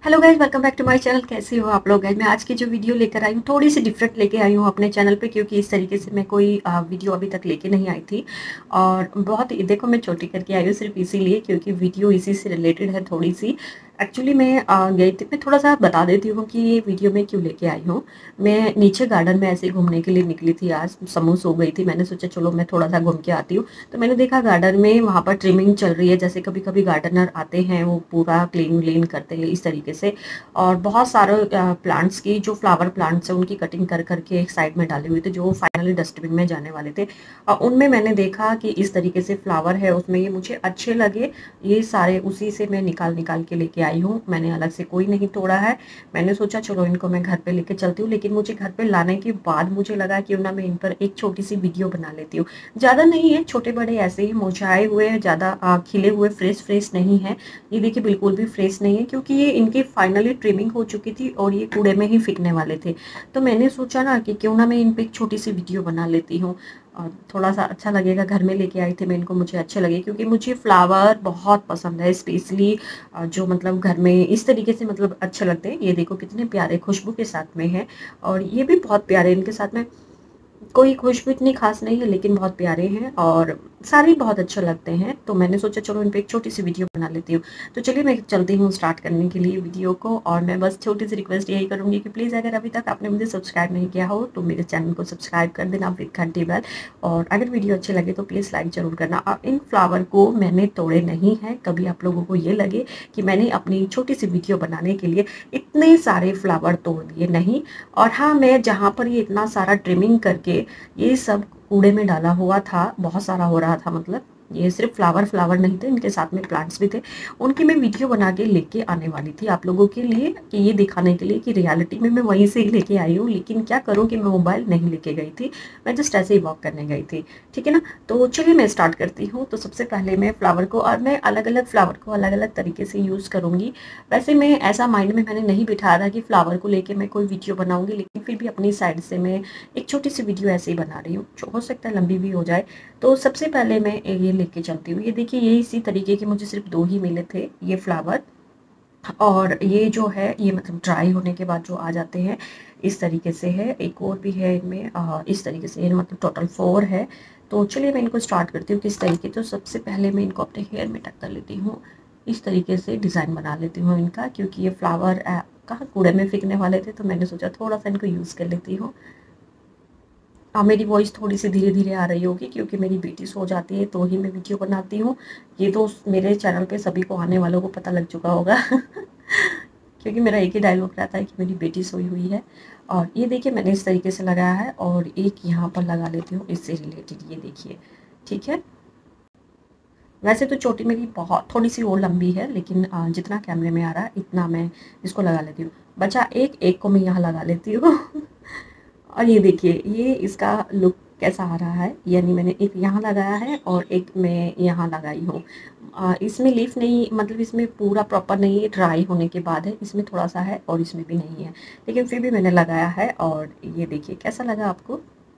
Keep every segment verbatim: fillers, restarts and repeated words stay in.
Hello guys, welcome back to my channel. कैसे हो आप लोग? गाइज मैं आज की जो वीडियो लेकर आई हूँ थोड़ी सी डिफरेंट लेके आई हूँ अपने चैनल पे, क्योंकि इस तरीके से मैं कोई आ, वीडियो अभी तक लेके नहीं आई थी। और बहुत देखो, मैं छोटी करके आई हूँ सिर्फ इसीलिए क्योंकि वीडियो इसी से रिलेटेड है थोड़ी सी। एक्चुअली मैं आ, गई थी, मैं थोड़ा सा बता देती हूँ कि ये वीडियो मैं क्यों लेके आई हूँ। मैं नीचे गार्डन में ऐसे ही घूमने के लिए निकली थी, आज समूह सो गई थी, मैंने सोचा चलो मैं थोड़ा सा घूम के आती हूँ। तो मैंने देखा गार्डन में वहाँ पर ट्रिमिंग चल रही है, जैसे कभी कभी गार्डनर आते हैं वो पूरा क्लीन व्लीन करते हैं इस तरीके से। और बहुत सारे प्लांट्स की जो फ्लावर प्लांट्स हैं उनकी कटिंग कर करके एक साइड में डाले हुए थे, जो फाइनली डस्टबिन में जाने वाले थे। और उनमें मैंने देखा कि इस तरीके से फ्लावर है उसमें, ये मुझे अच्छे लगे। ये सारे उसी से मैं निकाल निकाल के लेके आई हूँ, मैंने अलग से कोई नहीं तोड़ा है। मैंने सोचा चलो इनको मैं घर पे लेके चलती हूँ, लेकिन मुझे घर पे लाने के बाद मुझे लगा क्यों ना मैं इन पर एक छोटी सी वीडियो बना लेती हूँ। ज़्यादा नहीं है, छोटे बड़े ऐसे ही मुरझाए हुए हैं, ज़्यादा खिले हुए फ्रेश फ्रेश नहीं है। ये देखिए बिल्कुल भी फ्रेश नहीं है, क्योंकि ये इनकी फाइनली ट्रिमिंग हो चुकी थी और ये कूड़े में ही फेंकने वाले थे। तो मैंने सोचा ना कि क्यों ना मैं इन पे एक छोटी सी वीडियो बना लेती हूँ और थोड़ा सा अच्छा लगेगा। घर में लेके आई थी मैं इनको, मुझे अच्छे लगे क्योंकि मुझे फ्लावर बहुत पसंद है, स्पेशली जो मतलब घर में इस तरीके से मतलब अच्छे लगते हैं। ये देखो कितने प्यारे खुशबू के साथ में है, और ये भी बहुत प्यारे इनके साथ में कोई खुशबू इतनी खास नहीं है लेकिन बहुत प्यारे हैं और सारे बहुत अच्छे लगते हैं। तो मैंने सोचा चलो इन पे एक छोटी सी वीडियो बना लेती हूँ। तो चलिए मैं चलती हूँ स्टार्ट करने के लिए वीडियो को, और मैं बस छोटी सी रिक्वेस्ट यही करूँगी कि प्लीज़ अगर अभी तक आपने मुझे सब्सक्राइब नहीं किया हो तो मेरे चैनल को सब्सक्राइब कर देना विद घंटी बेल। और अगर वीडियो अच्छी लगे तो प्लीज़ लाइक ज़रूर करना। और इन फ्लावर को मैंने तोड़े नहीं हैं, कभी आप लोगों को ये लगे कि मैंने अपनी छोटी सी वीडियो बनाने के लिए इतने सारे फ्लावर तोड़ दिए, नहीं। और हाँ, मैं जहाँ पर ये इतना सारा ट्रिमिंग करके ये सब कूड़े में डाला हुआ था, बहुत सारा हो रहा था, मतलब ये सिर्फ फ्लावर फ्लावर नहीं थे, इनके साथ में प्लांट्स भी थे। उनकी मैं वीडियो बना के लेके आने वाली थी आप लोगों के लिए, कि ये दिखाने के लिए कि रियलिटी में मैं वहीं से ही लेके आई हूँ। लेकिन क्या करूँ कि मैं मोबाइल नहीं लेके गई थी, मैं जस्ट ऐसे ही वॉक करने गई थी। ठीक है ना, तो चलिए मैं स्टार्ट करती हूँ। तो सबसे पहले मैं फ्लावर को, और मैं अलग अलग फ्लावर को अलग अलग तरीके से यूज़ करूँगी। वैसे मैं ऐसा माइंड में मैंने नहीं बिठाया था कि फ्लावर को लेके मैं कोई वीडियो बनाऊँगी, लेकिन फिर भी अपनी साइड से मैं एक छोटी सी वीडियो ऐसे ही बना रही हूँ, जो हो सकता है लंबी भी हो जाए। तो सबसे पहले मैं ये लेके चलती हूँ। ये देखिए, ये इसी तरीके के मुझे सिर्फ दो ही मिले थे ये फ्लावर। और ये जो है ये मतलब ड्राई होने के बाद जो आ जाते हैं इस तरीके से है। एक और भी है इनमें आ, इस तरीके से, मतलब टोटल फोर है। तो चलिए मैं इनको स्टार्ट करती हूँ किस तरीके। तो सबसे पहले मैं इनको अपने हेयर में टक कर लेती हूँ, इस तरीके से डिज़ाइन बना लेती हूँ इनका, क्योंकि ये फ्लावर कहाँ कूड़े में फेंकने वाले थे, तो मैंने सोचा थोड़ा सा इनको यूज़ कर लेती हूँ। हाँ, मेरी वॉइस थोड़ी सी धीरे धीरे आ रही होगी क्योंकि मेरी बेटी सो जाती है तो ही मैं वीडियो बनाती हूँ। ये तो मेरे चैनल पे सभी को, आने वालों को पता लग चुका होगा क्योंकि मेरा एक ही डायलॉग रहता है कि मेरी बेटी सोई हुई है। और ये देखिए मैंने इस तरीके से लगाया है, और एक यहाँ पर लगा लेती हूँ इससे रिलेटेड, ये देखिए। ठीक है, वैसे तो चोटी मेरी बहुत थोड़ी सी और लंबी है, लेकिन जितना कैमरे में आ रहा है इतना मैं इसको लगा लेती हूँ। बचा एक, एक को मैं यहाँ लगा लेती हूँ और ये देखिए ये इसका लुक कैसा आ रहा है, यानी मैंने एक यहाँ लगाया है और एक मैं यहाँ लगाई हूँ। इसमें लीफ नहीं, मतलब इसमें पूरा प्रॉपर नहीं है, ड्राई होने के बाद है, इसमें थोड़ा सा है और इसमें भी नहीं है, लेकिन फिर भी मैंने लगाया है। और ये देखिए कैसा लगा आपको।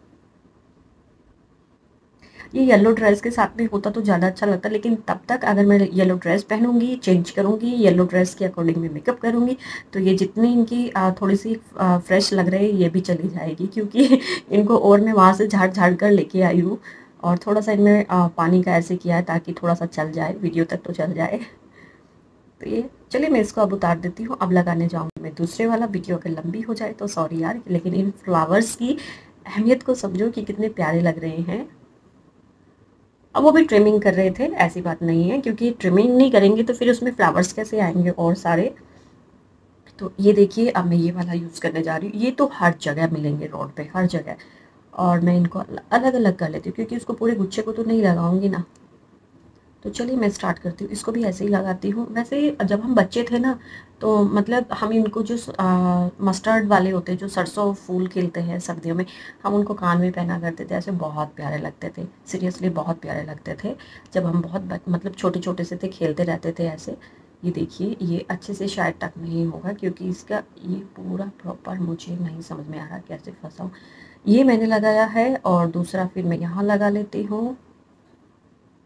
ये येलो ड्रेस के साथ में होता तो ज़्यादा अच्छा लगता, लेकिन तब तक अगर मैं येलो ड्रेस पहनूंगी, चेंज करूंगी, येलो ड्रेस के अकॉर्डिंग में मेकअप करूंगी, तो ये जितनी इनकी थोड़ी सी फ्रेश लग रही है ये भी चली जाएगी, क्योंकि इनको और मैं वहाँ से झाड़ झाड़ कर लेके आई हूँ। और थोड़ा सा इनमें पानी का ऐसे किया है ताकि थोड़ा सा चल जाए, वीडियो तक तो चल जाए। तो ये चलिए मैं इसको अब उतार देती हूँ, अब लगाने जाऊँगी मैं दूसरे वाला। वीडियो अगर लंबी हो जाए तो सॉरी यार, लेकिन इन फ्लावर्स की अहमियत को समझो कि कितने प्यारे लग रहे हैं। अब वो भी ट्रिमिंग कर रहे थे, ऐसी बात नहीं है, क्योंकि ट्रिमिंग नहीं करेंगे तो फिर उसमें फ्लावर्स कैसे आएंगे और सारे। तो ये देखिए अब मैं ये वाला यूज़ करने जा रही हूँ। ये तो हर जगह मिलेंगे, रोड पे हर जगह। और मैं इनको अलग अलग कर लेती हूँ क्योंकि उसको पूरे गुच्छे को तो नहीं लगाऊंगी ना। तो चलिए मैं स्टार्ट करती हूँ, इसको भी ऐसे ही लगाती हूँ। वैसे जब हम बच्चे थे ना, तो मतलब हम इनको जो मस्टर्ड वाले होते हैं, जो सरसों फूल खिलते हैं सर्दियों में, हम उनको कान में पहना करते थे, ऐसे बहुत प्यारे लगते थे, सीरियसली बहुत प्यारे लगते थे। जब हम बहुत मतलब छोटे छोटे से थे, खेलते रहते थे ऐसे। ये देखिए ये अच्छे से शायद टक नहीं होगा क्योंकि इसका ये पूरा प्रॉपर मुझे नहीं समझ में आ रहा कैसे फंसाऊँ। ये मैंने लगाया है, और दूसरा फिर मैं यहाँ लगा लेती हूँ,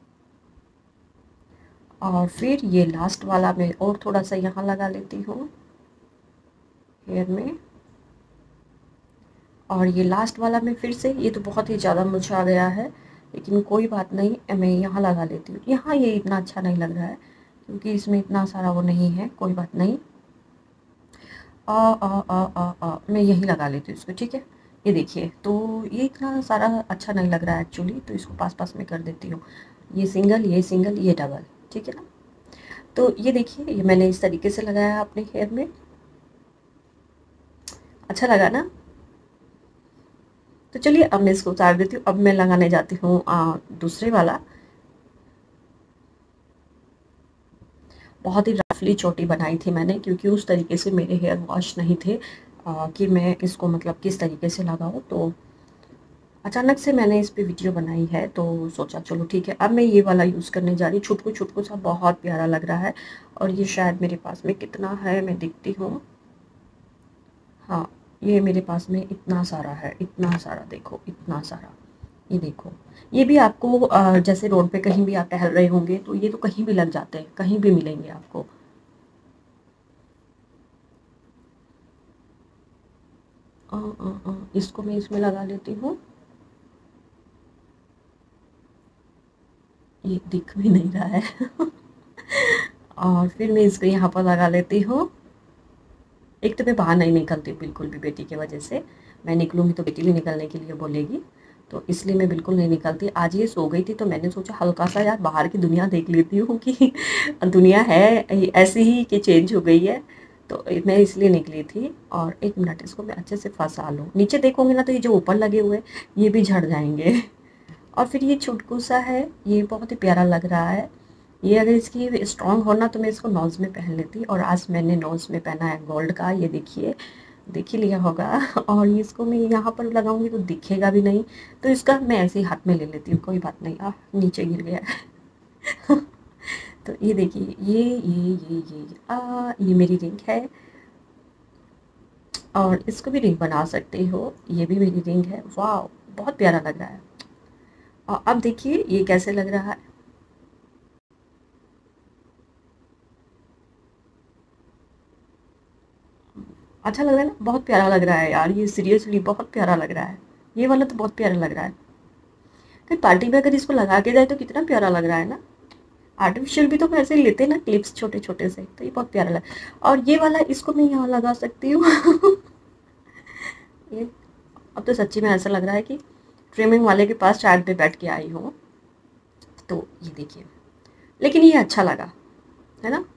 और फिर ये लास्ट वाला मैं और थोड़ा सा यहाँ लगा लेती हूँ। हेयर में। और ये लास्ट वाला मैं फिर से, ये तो बहुत ही ज़्यादा मुरझा गया है, लेकिन कोई बात नहीं, मैं यहाँ लगा लेती हूँ। यहाँ ये इतना अच्छा नहीं लग रहा है क्योंकि इसमें इतना सारा वो नहीं है, कोई बात नहीं। आ आ आ आ आ मैं यहीं लगा लेती हूँ इसको, ठीक है। ये देखिए, तो ये इतना सारा अच्छा नहीं लग रहा है एक्चुअली, तो इसको पास पास में कर देती हूँ। ये सिंगल, ये सिंगल, ये डबल, ठीक है ना। तो ये देखिए, ये मैंने इस तरीके से लगाया अपने हेयर में। अच्छा लगा ना। तो चलिए अब मैं इसको उतार देती हूँ। अब मैं लगाने जाती हूँ दूसरे वाला। बहुत ही रफली चोटी बनाई थी मैंने क्योंकि उस तरीके से मेरे हेयर वॉश नहीं थे आ, कि मैं इसको मतलब किस तरीके से लगाऊँ। तो अचानक से मैंने इस पे वीडियो बनाई है, तो सोचा चलो ठीक है, अब मैं ये वाला यूज़ करने जा रही हूँ। छुटकू छुटकू सा बहुत प्यारा लग रहा है। और ये शायद मेरे पास में कितना है, मैं देखती हूँ। हाँ, ये मेरे पास में इतना सारा है, इतना सारा, देखो इतना सारा। ये देखो, ये भी आपको अ, जैसे रोड पे कहीं भी आप टहल रहे होंगे तो ये तो कहीं भी लग जाते हैं, कहीं भी मिलेंगे आपको। अ, अ, अ, इसको मैं इसमें लगा लेती हूँ। ये दिख भी नहीं रहा है और फिर मैं इसको यहाँ पर लगा लेती हूँ। एक तो मैं बाहर नहीं निकलती हूँ बिल्कुल भी बेटी की वजह से। मैं निकलूँगी तो बेटी भी निकलने के लिए बोलेगी, तो इसलिए मैं बिल्कुल नहीं निकलती। आज ये सो गई थी तो मैंने सोचा हल्का सा यार बाहर की दुनिया देख लेती हूँ कि दुनिया है ऐसी ही कि चेंज हो गई है, तो मैं इसलिए निकली थी। और एक मिनट, इसको मैं अच्छे से फंसा लूँ। नीचे देखोगे ना तो ये जो ऊपर लगे हुए ये भी झड़ जाएंगे। और फिर ये छुटकू सा है, ये बहुत ही प्यारा लग रहा है। ये अगर इसकी स्ट्रॉन्ग हो ना तो मैं इसको नोज़ में पहन लेती, और आज मैंने नोज़ में पहना है गोल्ड का, ये देखिए, देख ही लिया होगा। और ये इसको मैं यहाँ पर लगाऊंगी तो दिखेगा भी नहीं, तो इसका मैं ऐसे ही हाथ में ले लेती हूँ, कोई बात नहीं। आ नीचे गिर गया है। तो ये देखिए, ये ये ये ये आ ये मेरी रिंग है, और इसको भी रिंग बना सकते हो। ये भी मेरी रिंग है। वाह, बहुत प्यारा लग रहा है। और अब देखिए ये कैसे लग रहा है। अच्छा लग रहा है ना, बहुत प्यारा लग रहा है यार, ये सीरियसली बहुत प्यारा लग रहा है। ये वाला तो बहुत प्यारा लग रहा है। फिर पार्टी में अगर इसको लगा के जाए तो कितना प्यारा लग रहा है ना। आर्टिफिशियल भी तो वैसे ही लेते हैं ना, क्लिप्स छोटे छोटे से, तो ये बहुत प्यारा लग। और ये वाला इसको मैं यहाँ लगा सकती हूँ। ये अब तो सच्ची में ऐसा लग रहा है कि ट्रिमिंग वाले के पास शायद पे बैठ के आई हूँ। तो ये देखिए, लेकिन ये अच्छा लगा है ना।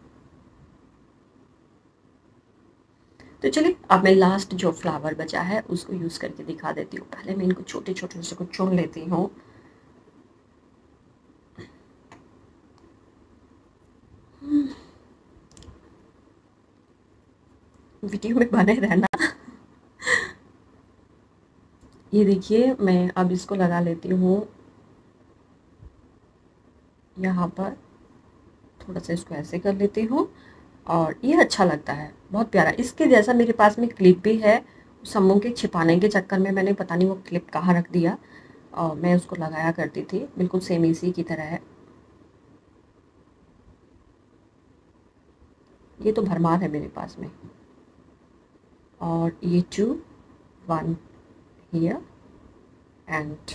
तो चलिए अब मैं लास्ट जो फ्लावर बचा है उसको यूज़ करके दिखा देती हूँ। पहले मैं इनको छोटे छोटे से कुछ चुन लेती हूँ। वीडियो में बने रहना। ये देखिए, मैं अब इसको लगा लेती हूँ यहाँ पर, थोड़ा सा इसको ऐसे कर लेती हूँ। और ये अच्छा लगता है, बहुत प्यारा। इसके जैसा मेरे पास में क्लिप भी है, समूह के छिपाने के चक्कर में मैंने पता नहीं वो क्लिप कहाँ रख दिया, और मैं उसको लगाया करती थी, बिल्कुल सेम इसी की तरह है। ये तो भरमार है मेरे पास में। और ये टू, वन हियर एंड,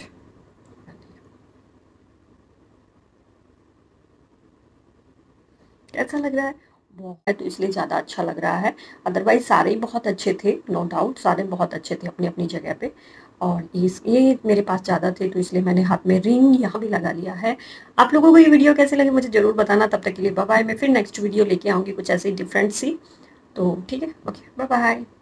कैसा लग रहा है। बहुत, तो इसलिए ज़्यादा अच्छा लग रहा है। अदरवाइज सारे ही बहुत अच्छे थे, नो डाउट, सारे बहुत अच्छे थे अपनी अपनी जगह पे। और इस ये मेरे पास ज़्यादा थे तो इसलिए मैंने हाथ में रिंग यहाँ भी लगा लिया है। आप लोगों को ये वीडियो कैसे लगे मुझे ज़रूर बताना। तब तक के लिए बाय बाय। मैं फिर नेक्स्ट वीडियो लेके आऊँगी कुछ ऐसी डिफरेंट सी। तो ठीक है, ओके, बाय बाय।